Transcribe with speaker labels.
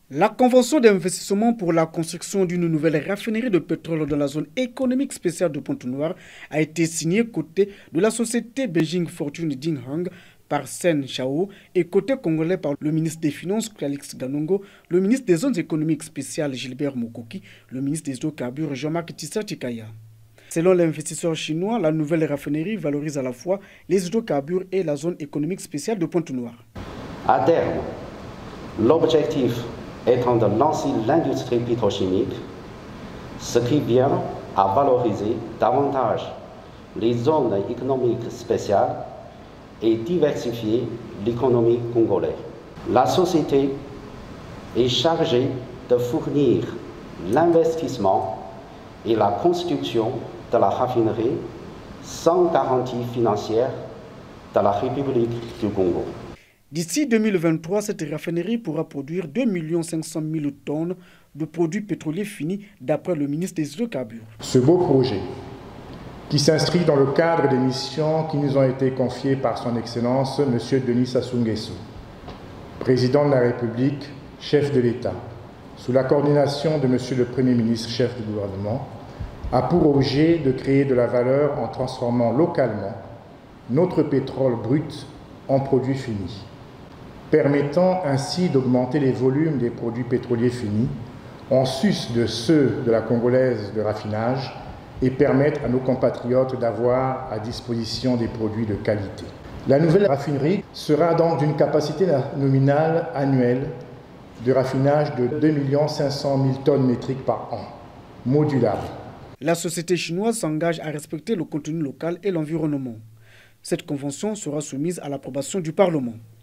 Speaker 1: La convention d'investissement pour la construction d'une nouvelle raffinerie de pétrole dans la zone économique spéciale de Pointe-Noire a été signée côté de la société Beijing Fortune Dinghang par Sen Chao et côté congolais par le ministre des Finances Calix Ganongo, le ministre des zones économiques spéciales Gilbert Mokoki, le ministre des hydrocarbures Jean-Marc Tissot-Tikaya. Selon l'investisseur chinois, la nouvelle raffinerie valorise à la fois les hydrocarbures et la zone économique spéciale de Pointe-Noire.
Speaker 2: À terme, l'objectif étant de lancer l'industrie pétrochimique, ce qui vient à valoriser davantage les zones économiques spéciales et diversifier l'économie congolaise. La société est chargée de fournir l'investissement et la construction de la raffinerie sans garantie financière de la République du Congo.
Speaker 1: D'ici 2023, cette raffinerie pourra produire 2 500 000 tonnes de produits pétroliers finis, d'après le ministre des hydrocarbures.
Speaker 3: Ce beau projet, qui s'inscrit dans le cadre des missions qui nous ont été confiées par son Excellence M. Denis Sassou Nguesso, président de la République, chef de l'État, sous la coordination de M. le Premier ministre, chef du gouvernement, a pour objet de créer de la valeur en transformant localement notre pétrole brut en produits finis, permettant ainsi d'augmenter les volumes des produits pétroliers finis en sus de ceux de la congolaise de raffinage et permettre à nos compatriotes d'avoir à disposition des produits de qualité. La nouvelle raffinerie sera donc d'une capacité nominale annuelle de raffinage de 2 500 000 tonnes métriques par an, modulable.
Speaker 1: La société chinoise s'engage à respecter le contenu local et l'environnement. Cette convention sera soumise à l'approbation du Parlement.